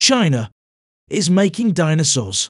China is making dinosaurs.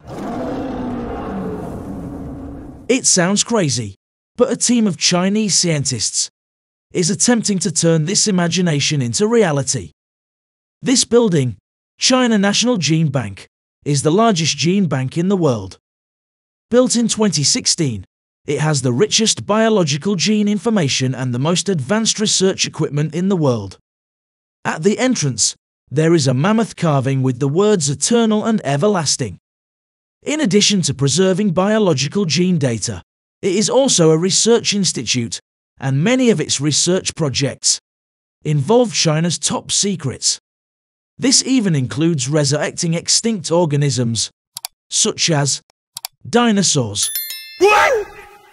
It sounds crazy, but a team of Chinese scientists is attempting to turn this imagination into reality. This building, China National GeneBank, is the largest gene bank in the world. Built in 2016, it has the richest biological gene information and the most advanced research equipment in the world. At the entrance, there is a mammoth carving with the words eternal and everlasting. In addition to preserving biological gene data, it is also a research institute, and many of its research projects involve China's top secrets. This even includes resurrecting extinct organisms, such as dinosaurs. What?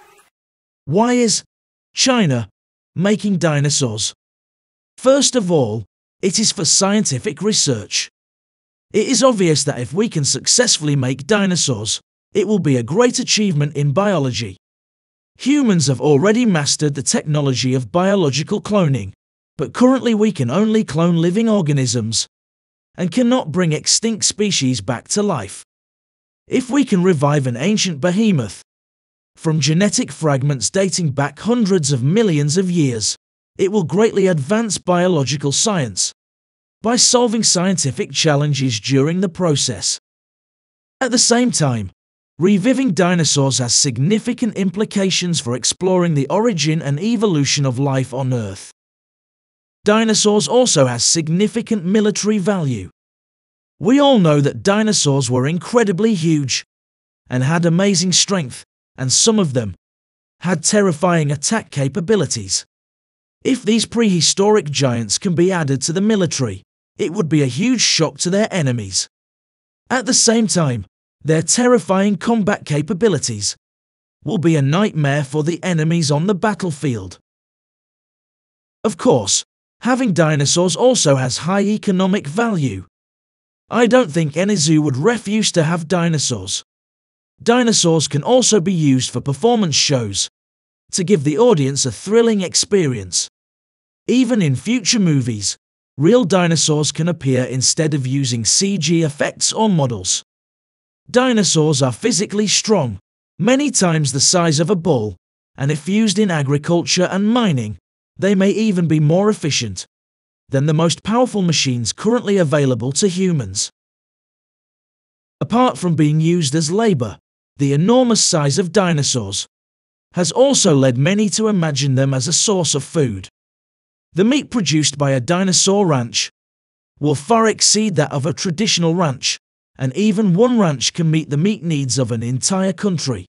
Why is China making dinosaurs? First of all, it is for scientific research. It is obvious that if we can successfully make dinosaurs, it will be a great achievement in biology. Humans have already mastered the technology of biological cloning, but currently we can only clone living organisms and cannot bring extinct species back to life. If we can revive an ancient behemoth from genetic fragments dating back hundreds of millions of years, it will greatly advance biological science by solving scientific challenges during the process. At the same time, reviving dinosaurs has significant implications for exploring the origin and evolution of life on Earth. Dinosaurs also has significant military value. We all know that dinosaurs were incredibly huge and had amazing strength, and some of them had terrifying attack capabilities. If these prehistoric giants can be added to the military, it would be a huge shock to their enemies. At the same time, their terrifying combat capabilities will be a nightmare for the enemies on the battlefield. Of course, having dinosaurs also has high economic value. I don't think any zoo would refuse to have dinosaurs. Dinosaurs can also be used for performance shows to give the audience a thrilling experience. Even in future movies, real dinosaurs can appear instead of using CG effects or models. Dinosaurs are physically strong, many times the size of a bull, and if used in agriculture and mining, they may even be more efficient than the most powerful machines currently available to humans. Apart from being used as labor, the enormous size of dinosaurs has also led many to imagine them as a source of food. The meat produced by a dinosaur ranch will far exceed that of a traditional ranch, and even one ranch can meet the meat needs of an entire country.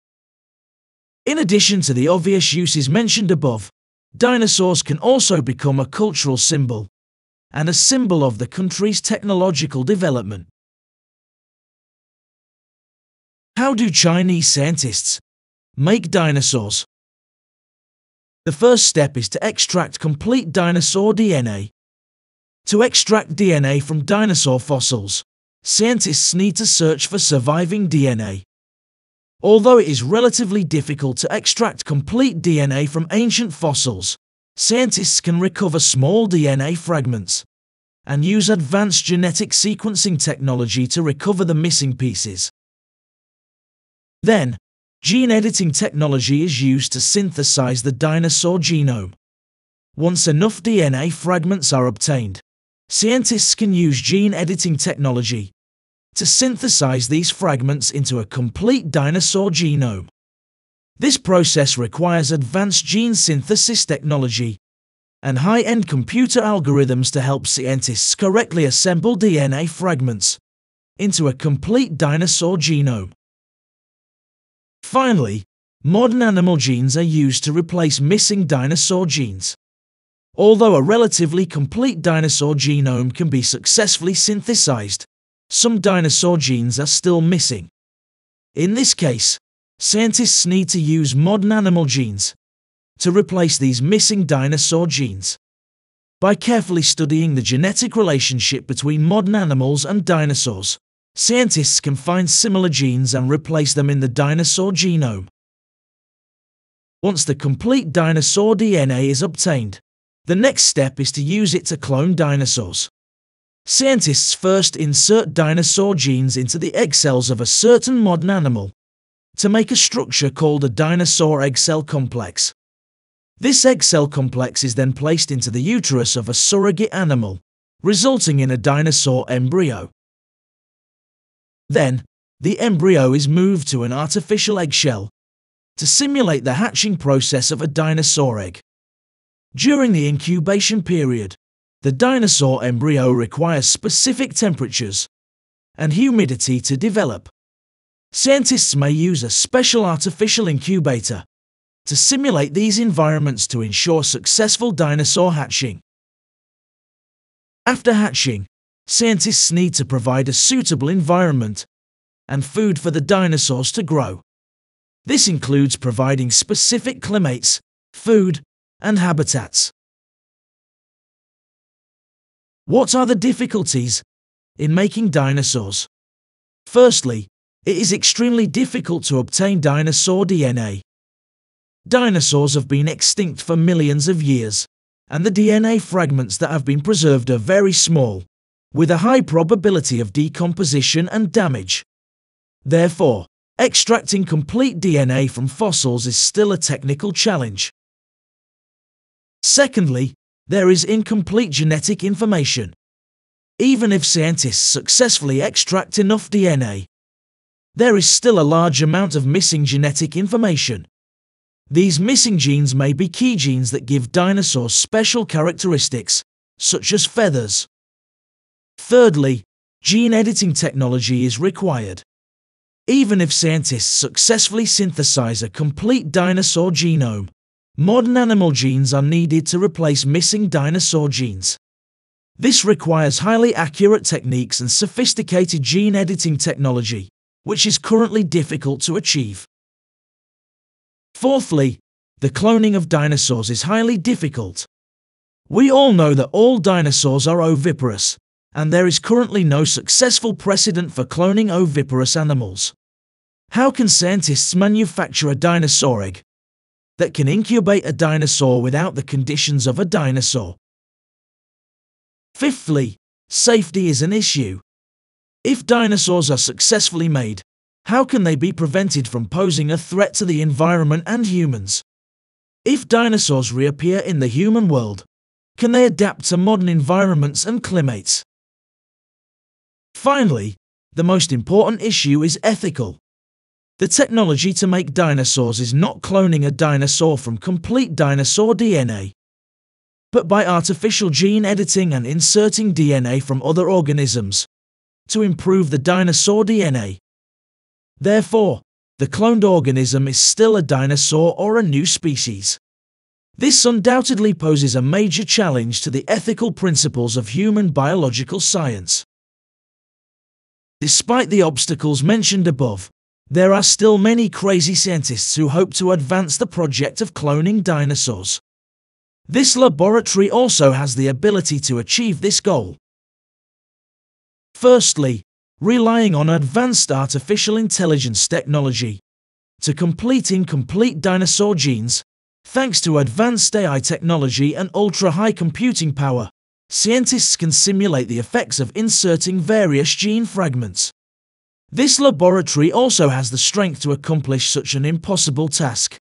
In addition to the obvious uses mentioned above, dinosaurs can also become a cultural symbol and a symbol of the country's technological development. How do Chinese scientists make dinosaurs? The first step is to extract complete dinosaur DNA. To extract DNA from dinosaur fossils, scientists need to search for surviving DNA. Although it is relatively difficult to extract complete DNA from ancient fossils, scientists can recover small DNA fragments and use advanced genetic sequencing technology to recover the missing pieces. Then, gene editing technology is used to synthesize the dinosaur genome. Once enough DNA fragments are obtained, scientists can use gene editing technology to synthesize these fragments into a complete dinosaur genome. This process requires advanced gene synthesis technology and high-end computer algorithms to help scientists correctly assemble DNA fragments into a complete dinosaur genome. Finally, modern animal genes are used to replace missing dinosaur genes. Although a relatively complete dinosaur genome can be successfully synthesized, some dinosaur genes are still missing. In this case, scientists need to use modern animal genes to replace these missing dinosaur genes. By carefully studying the genetic relationship between modern animals and dinosaurs, scientists can find similar genes and replace them in the dinosaur genome. Once the complete dinosaur DNA is obtained, the next step is to use it to clone dinosaurs. scientists first insert dinosaur genes into the egg cells of a certain modern animal to make a structure called a dinosaur egg cell complex. This egg cell complex is then placed into the uterus of a surrogate animal, resulting in a dinosaur embryo. Then, the embryo is moved to an artificial eggshell to simulate the hatching process of a dinosaur egg. During the incubation period, the dinosaur embryo requires specific temperatures and humidity to develop. Scientists may use a special artificial incubator to simulate these environments to ensure successful dinosaur hatching. After hatching, scientists need to provide a suitable environment and food for the dinosaurs to grow. This includes providing specific climates, food, and habitats. What are the difficulties in making dinosaurs? Firstly, it is extremely difficult to obtain dinosaur DNA. Dinosaurs have been extinct for millions of years, and the DNA fragments that have been preserved are very small, with a high probability of decomposition and damage. Therefore, extracting complete DNA from fossils is still a technical challenge. Secondly, there is incomplete genetic information. Even if scientists successfully extract enough DNA, there is still a large amount of missing genetic information. These missing genes may be key genes that give dinosaurs special characteristics, such as feathers. Thirdly, gene editing technology is required. Even if scientists successfully synthesize a complete dinosaur genome, modern animal genes are needed to replace missing dinosaur genes. This requires highly accurate techniques and sophisticated gene editing technology, which is currently difficult to achieve. Fourthly, the cloning of dinosaurs is highly difficult. We all know that all dinosaurs are oviparous, and there is currently no successful precedent for cloning oviparous animals. How can scientists manufacture a dinosaur egg that can incubate a dinosaur without the conditions of a dinosaur? Fifthly, safety is an issue. If dinosaurs are successfully made, how can they be prevented from posing a threat to the environment and humans? If dinosaurs reappear in the human world, can they adapt to modern environments and climates? Finally, the most important issue is ethical. The technology to make dinosaurs is not cloning a dinosaur from complete dinosaur DNA, but by artificial gene editing and inserting DNA from other organisms to improve the dinosaur DNA. Therefore, the cloned organism is still a dinosaur or a new species. This undoubtedly poses a major challenge to the ethical principles of human biological science. Despite the obstacles mentioned above, there are still many crazy scientists who hope to advance the project of cloning dinosaurs. This laboratory also has the ability to achieve this goal. Firstly, relying on advanced artificial intelligence technology to complete incomplete dinosaur genes, thanks to advanced AI technology and ultra-high computing power, scientists can simulate the effects of inserting various gene fragments. This laboratory also has the strength to accomplish such an impossible task.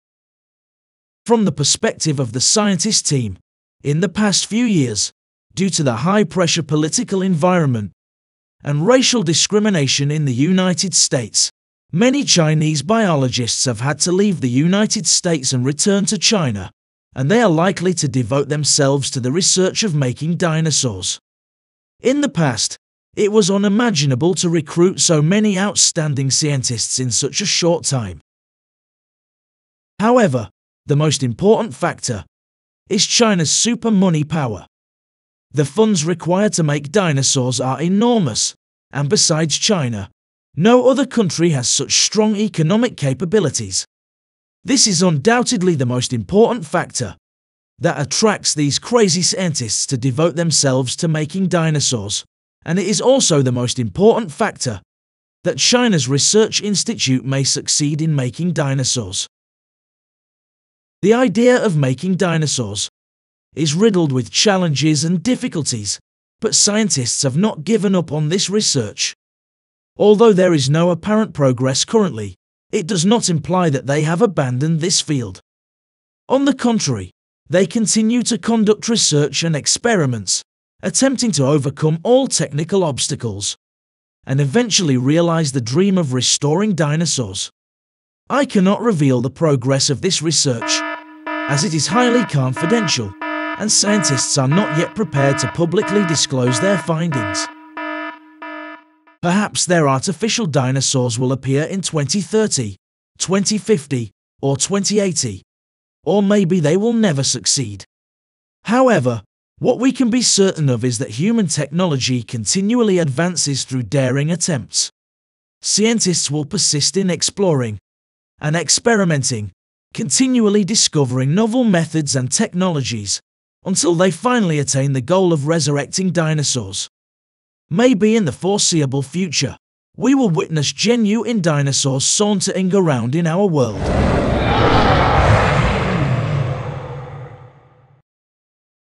From the perspective of the scientist team, in the past few years, due to the high-pressure political environment and racial discrimination in the United States, many Chinese biologists have had to leave the United States and return to China, and they are likely to devote themselves to the research of making dinosaurs. In the past, it was unimaginable to recruit so many outstanding scientists in such a short time. However, the most important factor is China's super money power. The funds required to make dinosaurs are enormous, and besides China, no other country has such strong economic capabilities. This is undoubtedly the most important factor that attracts these crazy scientists to devote themselves to making dinosaurs, and it is also the most important factor that China's research institute may succeed in making dinosaurs. The idea of making dinosaurs is riddled with challenges and difficulties, but scientists have not given up on this research. Although there is no apparent progress currently, it does not imply that they have abandoned this field. On the contrary, they continue to conduct research and experiments, attempting to overcome all technical obstacles, and eventually realize the dream of restoring dinosaurs. I cannot reveal the progress of this research, as it is highly confidential, and scientists are not yet prepared to publicly disclose their findings. Perhaps their artificial dinosaurs will appear in 2030, 2050, or 2080, or maybe they will never succeed. However, what we can be certain of is that human technology continually advances through daring attempts. Scientists will persist in exploring and experimenting, continually discovering novel methods and technologies, until they finally attain the goal of resurrecting dinosaurs. Maybe in the foreseeable future, we will witness genuine dinosaurs sauntering around in our world.